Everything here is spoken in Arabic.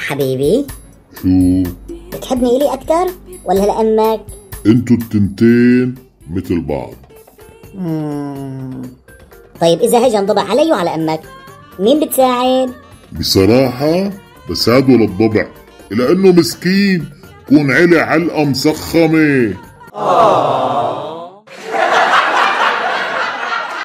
حبيبي، شو؟ بتحبني إلي أكتر ولا لأمك؟ انتو التنتين مثل بعض. طيب إذا هجا انضبع علي وعلى أمك، مين بتساعد؟ بصراحة بساعده للضبع، لأنه مسكين كون علي علقة مسخمة.